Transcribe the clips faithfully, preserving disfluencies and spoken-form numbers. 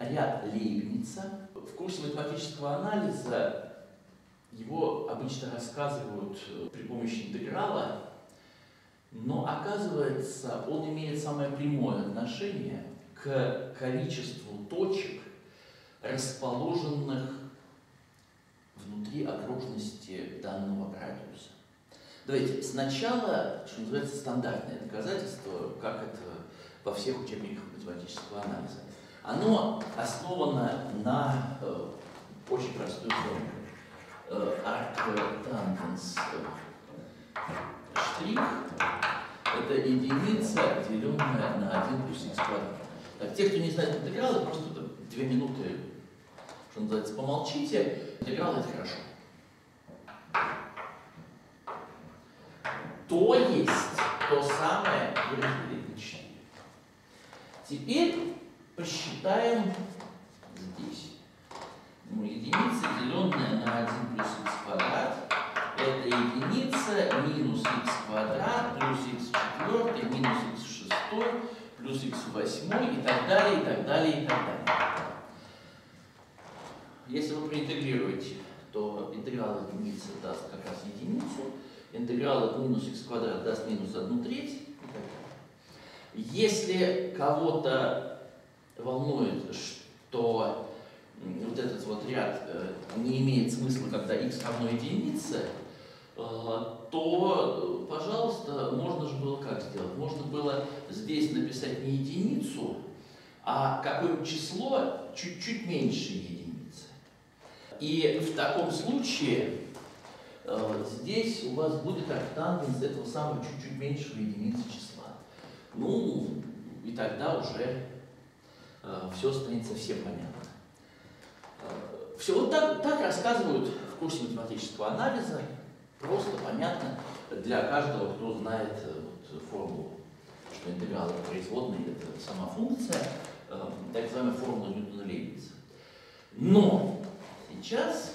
ряд Лейбница. В курсе математического анализа его обычно рассказывают при помощи интеграла, но оказывается, он имеет самое прямое отношение к количеству точек, расположенных внутри окружности данного радиуса. Давайте сначала, что называется, стандартное доказательство, как это во всех учебниках математического анализа. Оно основано на э, очень простой формуле. Э, Арктангенс штрих – это единица, деленная на один плюс х квадрат. Так, те, кто не знает интегралы, просто две минуты, что называется, помолчите. Интеграл – это хорошо. То есть то самое выразили на четыре. Теперь посчитаем здесь. Ну, единица, деленная на один плюс х квадрат, это единица минус х квадрат плюс х четвертый минус х шестой плюс х восьмой и так далее, и так далее, и так далее. Если вы проинтегрируете, то интеграл единицы даст как раз единицу, интеграл от минус х квадрат даст минус одну треть и так далее. Если кого-то волнует, что вот этот вот ряд не имеет смысла, когда х равно единице, то, пожалуйста, можно же было как сделать? Можно было здесь написать не единицу, а какое-нибудь число чуть-чуть меньше единицы. И в таком случае здесь у вас будет арктангенс этого самого чуть-чуть меньшего единицы числа. Ну, и тогда уже все станет совсем понятно. Все вот так, так рассказывают в курсе математического анализа. Просто понятно для каждого, кто знает вот, формулу, что интеграл это производная, это сама функция, э, так называемая формула Ньютона-Лейбница. Но сейчас,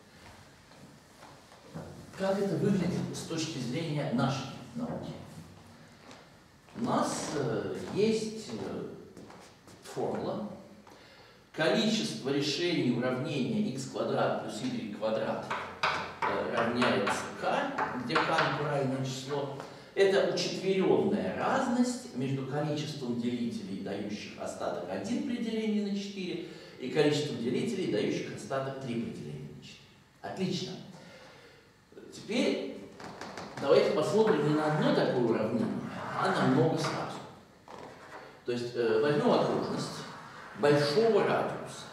как это выглядит с точки зрения нашей науки? У нас э, есть э, формула. Количество решений уравнения х квадрат плюс y квадрат равняется k, где k натуральное число. Это учетверенная разность между количеством делителей, дающих остаток один при делении на четыре, и количеством делителей, дающих остаток три при делении на четыре. Отлично. Теперь давайте посмотрим не на одно такое уравнение, а на много сразу. То есть э, возьмем окружность большого радиуса.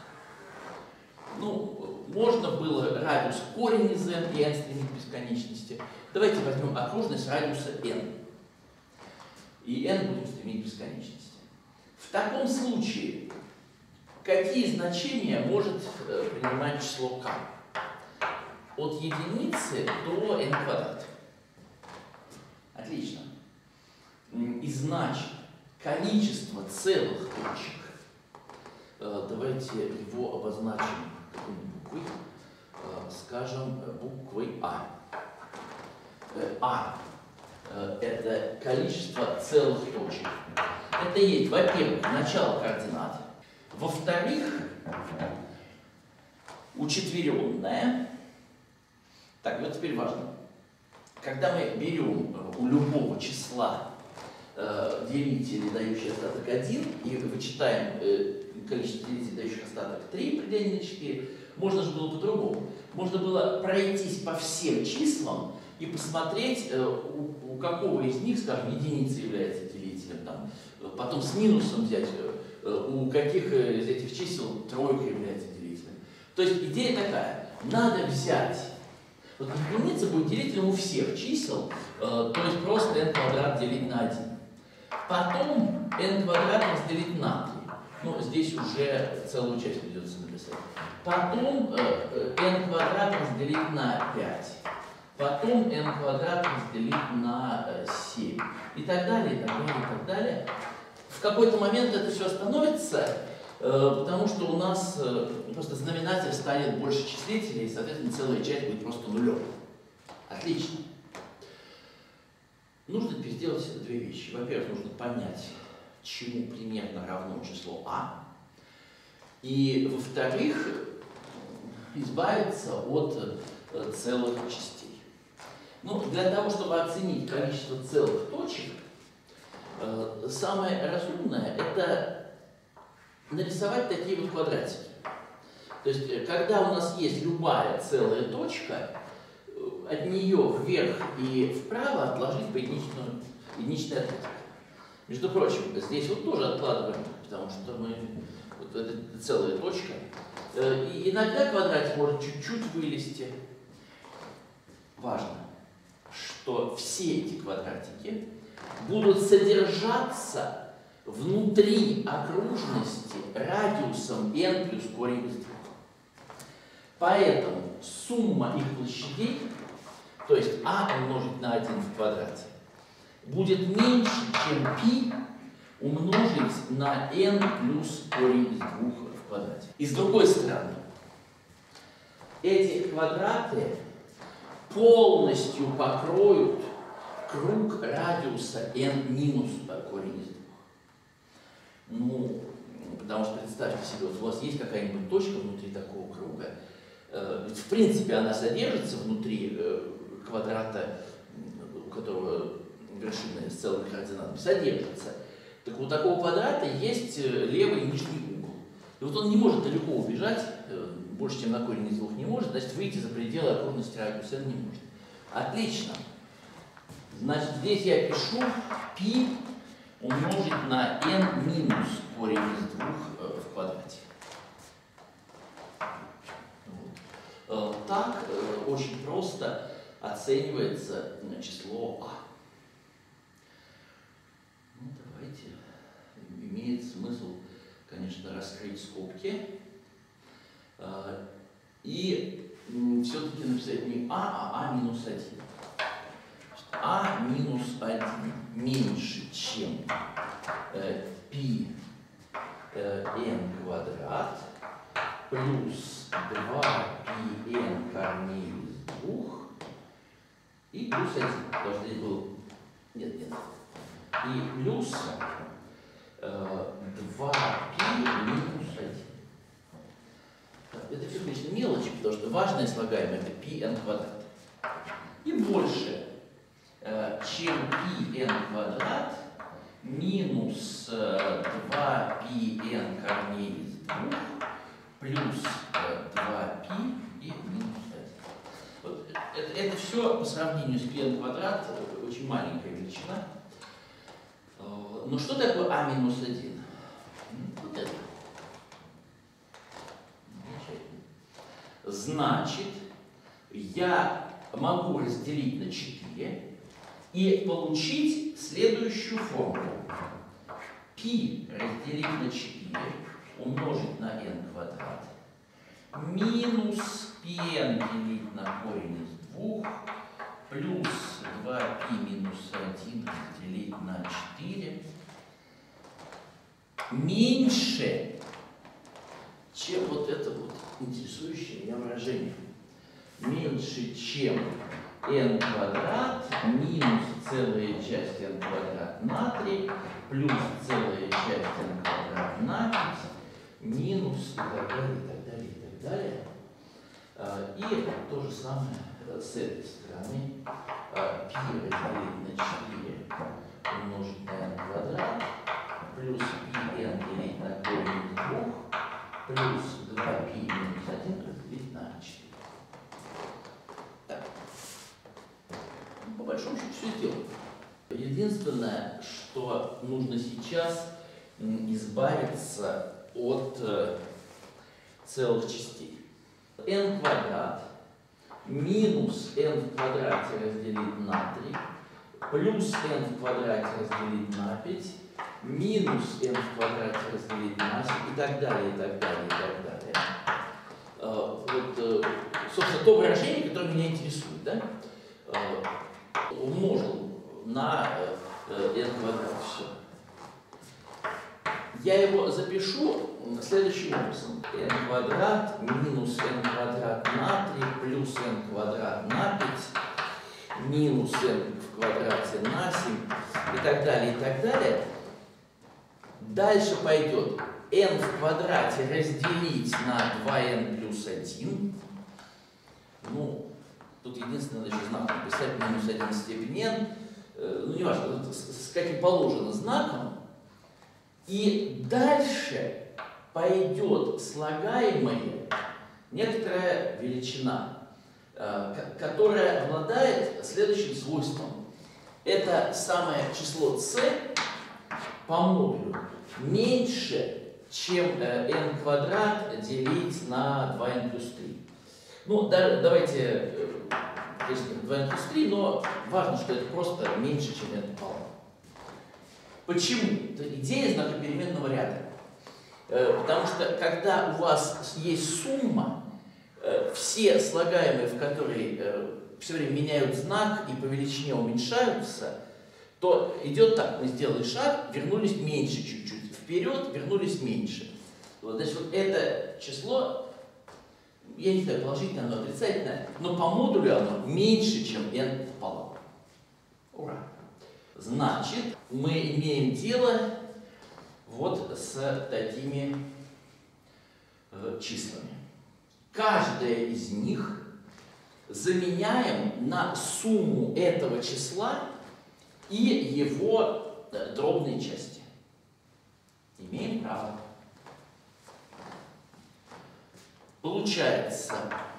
Ну, можно было радиус корень из n и n стремить к бесконечности. Давайте возьмем окружность радиуса n. И n будем стремить к бесконечности. В таком случае, какие значения может э, принимать число k? От единицы до n квадрат. Отлично. И значит, количество целых точек, э, давайте его обозначим какой буквой, э, скажем, буквой А. Э, а э, это количество целых точек. Это есть, во-первых, начало координат. Во-вторых, учетверенное. Так, вот теперь важно. Когда мы берем у любого числа э, делители, дающие остаток один, и вычитаем э, количество делителей, дающих остаток три при делении на четыре, можно же было по-другому. Можно было пройтись по всем числам и посмотреть, э, у, у какого из них, скажем, единица является делителем, там, потом с минусом взять, э, у каких из этих чисел тройка является делителем. То есть идея такая: надо взять. Вот единица будет делителем у всех чисел, э, то есть просто n квадрат делить на один. Потом n квадрат разделить на три. Ну, здесь уже целую часть придется написать. Потом э, n квадрат разделить на пять. Потом n квадрат разделить на э, семь. И так далее, и так далее, и так далее. В какой-то момент это все остановится, потому что у нас просто знаменатель станет больше числителей, и, соответственно, целая часть будет просто нулем. Отлично. Нужно теперь сделать две вещи. Во-первых, нужно понять, чему примерно равно число А. И, во-вторых, избавиться от целых частей. Ну, для того, чтобы оценить количество целых точек, самое разумное – это нарисовать такие вот квадратики. То есть, когда у нас есть любая целая точка, от нее вверх и вправо отложить по единичному, единичный отрезок. Между прочим, здесь вот тоже откладываем, потому что мы, вот это целая точка. И иногда квадратик может чуть-чуть вылезти. Важно, что все эти квадратики будут содержаться внутри окружности радиусом n плюс корень из двух. Поэтому сумма их площадей, то есть а умножить на один в квадрате, будет меньше, чем π умножить на n плюс корень из двух в квадрате. И с другой стороны, эти квадраты полностью покроют круг радиуса n минус корень из двух. Ну, потому что представьте себе, вот у вас есть какая-нибудь точка внутри такого круга. В принципе, она содержится внутри квадрата, у которого вершина с целыми координатами содержится. Так у такого квадрата есть левый и нижний угол. И вот он не может далеко убежать, больше, чем на корень из двух не может, значит, выйти за пределы окружности радиуса n не может. Отлично. Значит, здесь я пишу π умножить на n минус корень из двух в квадрате. Вот. Так очень просто оценивается число а. Ну, давайте. Имеет смысл, конечно, раскрыть скобки. И все-таки написать не а, а а минус один. А минус один меньше, чем э, π э, n квадрат плюс два π n корней из двух и плюс один. Потому что здесь был... Нет, нет. И плюс э, два π минус один. Это все, конечно, мелочи, потому что важное слагаемое это π n квадрат. И больше, э, чем π n квадрат минус э, два π n корней из двух плюс э, два π и минус один. Вот, это, это все по сравнению с π n квадрат очень маленькая величина. Но что такое а минус один? Вот это. Значит, я могу разделить на четыре и получить следующую формулу. π разделить на четыре умножить на n квадрат минус πn делить на корень из двух плюс два π минус один разделить на четыре меньше, чем вот это вот интересующее меня выражение. Меньше, чем n квадрат минус целая часть n квадрат на три плюс целая часть n квадрат на пять минус и так далее, и так далее, и так далее. И то же самое с этой стороны. π разделить на четыре умножить на n квадрат плюс πn делить на корень из двух плюс два π минус один разделить на четыре. Так. По большому счету все сделано. Единственное, что нужно сейчас избавиться от э, целых частей. n квадрат минус n в квадрате разделить на три плюс n в квадрате разделить на пять минус n в квадрате разделить на семь и так далее, и так далее, и так далее. Вот, собственно, то выражение, которое меня интересует, да? Умножил на n квадрат, все. Я его запишу следующим образом. n квадрат минус n квадрат на три плюс n квадрат на пять минус n в квадрате на семь и так далее, и так далее. Дальше пойдет n в квадрате разделить на два эн плюс один. Ну, тут единственное, надо еще знак написать, минус один в степени n. Ну, не важно, с каким положено знаком. И дальше пойдет слагаемая некоторая величина, которая обладает следующим свойством. Это самое число c по модулю меньше, чем n квадрат делить на два эн плюс три. Ну, да, давайте, конечно, два эн плюс три, но важно, что это просто меньше, чем n пополам. Почему? Это идея знакопеременного ряда. Потому что, когда у вас есть сумма, все слагаемые, в которые все время меняют знак и по величине уменьшаются, то идет так: мы сделали шаг, вернулись меньше чуть-чуть, вперед, вернулись меньше. Вот, значит, вот это число, я не знаю, положительное оно, отрицательное, но по модулю оно меньше, чем n пополам. Ура! Значит, мы имеем дело вот с такими э, числами. Каждое из них заменяем на сумму этого числа и его э, дробные части. Имеем право. Получается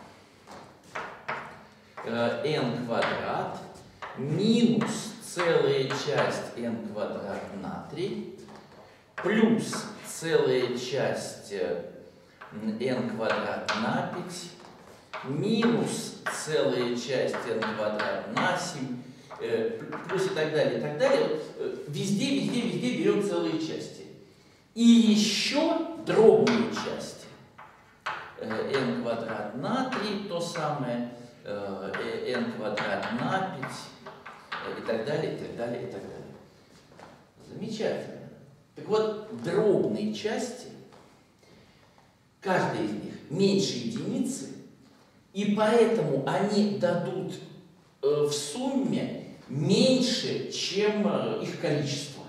э, n квадрат минус целая часть n квадрат на три плюс целая часть n квадрат на пять минус целая часть n квадрат на семь э, плюс и так далее, и так далее. Вот, э, везде, везде, везде берем целые части. И еще дробные части. Э, n квадрат на три, то самое, э, n квадрат на пять, и так далее, и так далее, и так далее. Замечательно. Так вот, дробные части, каждая из них меньше единицы, и поэтому они дадут э, в сумме меньше, чем э, их количество.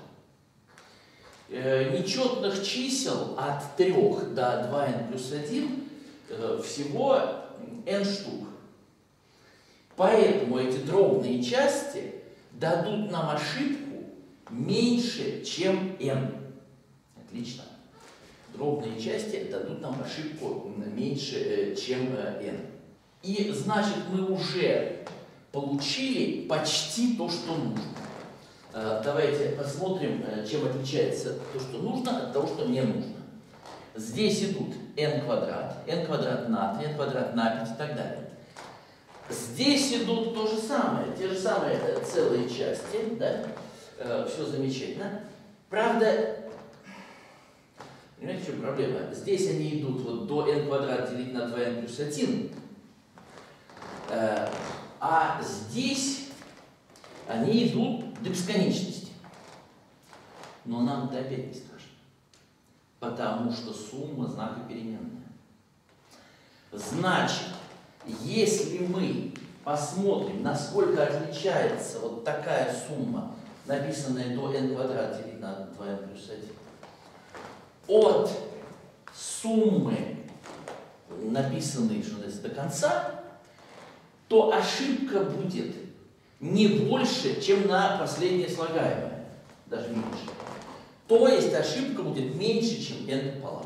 Э, нечетных чисел от трёх до два эн плюс один э, всего n штук. Поэтому эти дробные части дадут нам ошибку меньше, чем n. Отлично. Дробные части дадут нам ошибку меньше, чем n. И значит, мы уже получили почти то, что нужно. Давайте посмотрим, чем отличается то, что нужно, от того, что не нужно. Здесь идут n квадрат, n квадрат на три, n квадрат на пять и так далее. Здесь идут то же самое, те же самые целые части, да? Э, все замечательно. Правда, понимаете, в чем проблема? Здесь они идут вот до n квадрат делить на два эн плюс один, э, а здесь они идут до бесконечности. Но нам это опять не страшно, потому что сумма знакопеременная. Значит, если мы посмотрим, насколько отличается вот такая сумма, написанная до n квадрат делить на два эн плюс один, от суммы, написанной что до конца, то ошибка будет не больше, чем на последнее слагаемое, даже меньше. То есть ошибка будет меньше, чем n пополам.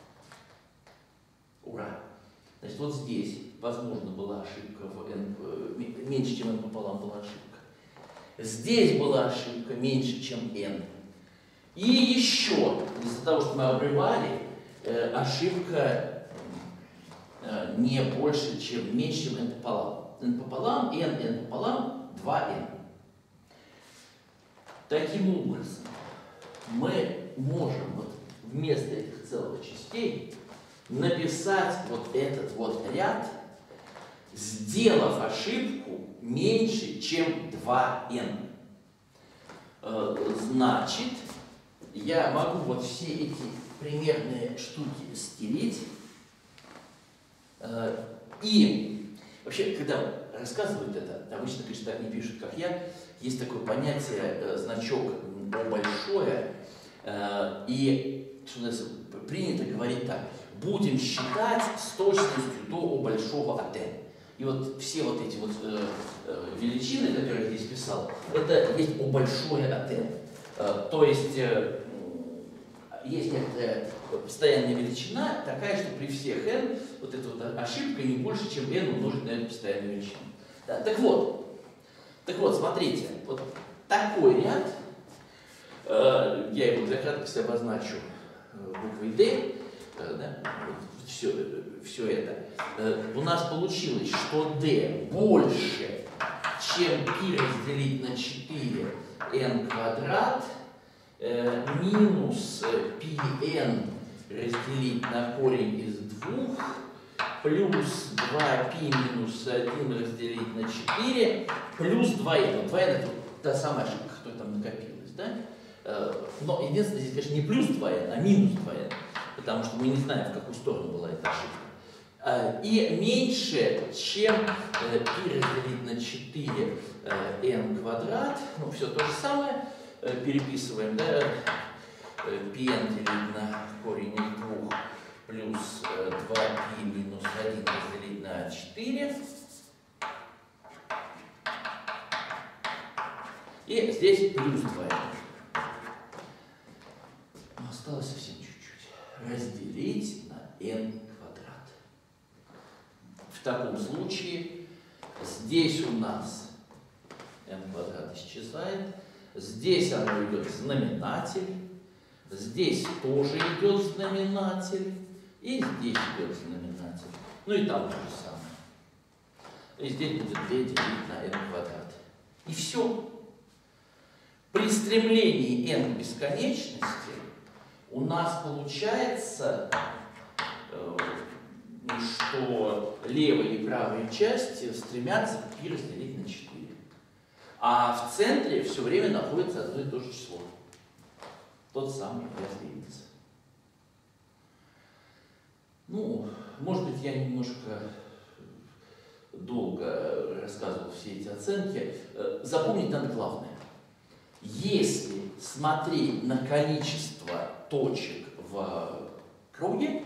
Ура! Значит, вот здесь, возможно, была ошибка, в n, меньше, чем n пополам была ошибка. Здесь была ошибка меньше, чем n. И еще, из-за того, что мы обрывали, э, ошибка э, не больше, чем меньше, чем n пополам. n пополам, n, n пополам, два эн. Таким образом, мы можем вот вместо этих целых частей написать вот этот вот ряд, сделав ошибку меньше, чем два эн. Значит, я могу вот все эти примерные штуки стереть. И вообще, когда рассказывают это, обычно, конечно, так не пишут, как я, есть такое понятие значок большое, и что называется, принято говорить так: будем считать с точностью до у большого от n. И вот все вот эти вот э, э, величины, которые я здесь писал, это есть о большое от n. Э, то есть э, есть некоторая постоянная величина, такая, что при всех n вот эта вот ошибка не больше, чем n умножить на эту постоянную величину. Да, так вот, так вот, смотрите, вот такой ряд, э, я его для краткости обозначу э, буквой d, э, да, вот, все, все это. Э, у нас получилось, что d больше, чем π разделить на четыре n квадрат, э, минус πn разделить на корень из двух, плюс два π минус один разделить на четыре, плюс два n. два n это та самая ошибка, которая там накопилась. Да? Но единственное, здесь, конечно, не плюс два n, а минус два n, потому что мы не знаем, в какую сторону была эта ошибка. И меньше, чем π разделить на четыре n квадрат, ну все то же самое, переписываем, да? πn делить на корень из двух, плюс два π минус один разделить на четыре. И здесь плюс два n. Осталось совсем чуть-чуть. Разделить на n квадрат. В таком случае здесь у нас n квадрат исчезает. Здесь оно идет в знаменатель. Здесь тоже идет знаменатель. И здесь идет знаменатель. Ну и там то же самое. И здесь будет d делить на n квадрат. И все. При стремлении n к бесконечности у нас получается, что левая и правая части стремятся к π разделить на четыре. А в центре все время находится одно и то же число. Тот самый разделится. Ну, может быть, я немножко долго рассказывал все эти оценки. Запомнить надо главное. Если смотреть на количество точек в круге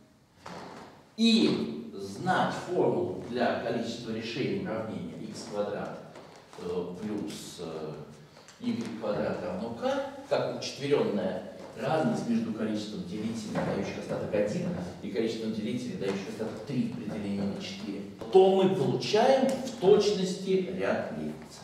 и знать формулу для количества решений уравнения x квадрат плюс y квадрат равно k, как учетверенная разность между количеством делителей, дающих остаток один, и количеством делителей, дающих остаток три при делении на четыре, то мы получаем в точности ряд Лейбница.